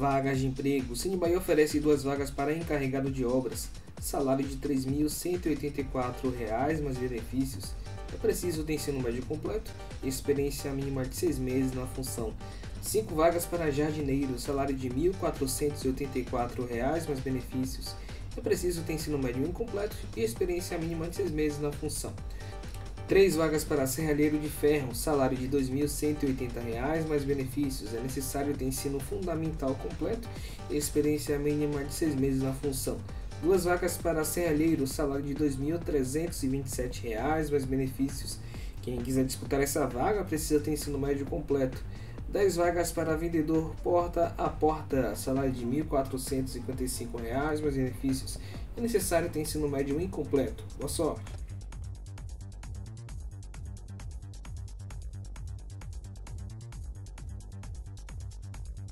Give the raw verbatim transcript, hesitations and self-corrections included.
Vagas de emprego. Cine Bahia oferece duas vagas para encarregado de obras. Salário de três mil cento e oitenta e quatro reais mais benefícios. É preciso ter ensino médio completo e experiência mínima de seis meses na função. Cinco vagas para jardineiro. Salário de mil quatrocentos e oitenta e quatro reais mais benefícios. É preciso ter ensino médio incompleto e experiência mínima de seis meses na função. Três vagas para serralheiro de ferro, salário de dois mil cento e oitenta reais mais benefícios. É necessário ter ensino fundamental completo e experiência mínima de seis meses na função. Duas vagas para serralheiro, salário de dois mil trezentos e vinte e sete reais mais benefícios. Quem quiser disputar essa vaga precisa ter ensino médio completo. Dez vagas para vendedor porta a porta, salário de mil quatrocentos e cinquenta e cinco reais mais benefícios. É necessário ter ensino médio incompleto. Boa sorte!